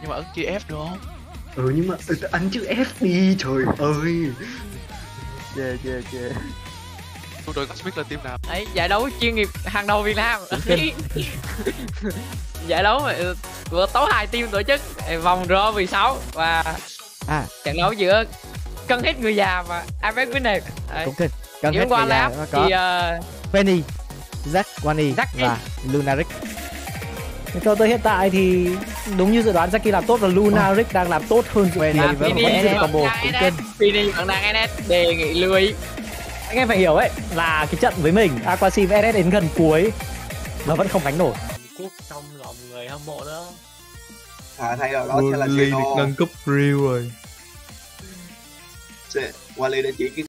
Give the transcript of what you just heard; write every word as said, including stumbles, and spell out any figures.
Nhưng mà ấn chữ F được không? Ừ nhưng mà ừ, ấn chữ F đi trời ơi. Yeah yeah yeah. Đội Cosmic là team nào? Ấy, giải đấu chuyên nghiệp hàng đầu Việt Nam. Giải đấu của tấu hai team tổ chức vòng rô mười sáu và À, trận đấu giữa cân hết người già và a pê ích Winner. cũng thích. Cần Những hết qua người già lap nó thì có uh, Penny, Zack, Wani Zack và Lunaric. Theo tôi hiện tại thì đúng như dự đoán Zaki làm tốt và Lunaric đang làm tốt hơn dự Penny kiến. vẫn Penny vẫn giữ vẫn combo đang cũng en ét. kinh. Penny vẫn đang en ét, đề nghị lưu ý. Anh em phải hiểu ấy là cái trận với mình Aquasim ét ét đến gần cuối mà vẫn không đánh nổi. Quốc trong lòng người hâm mộ đó. À, thay vào đó sẽ là Wally Zeno. được nâng cấp real rồi. Wally đã chỉ cái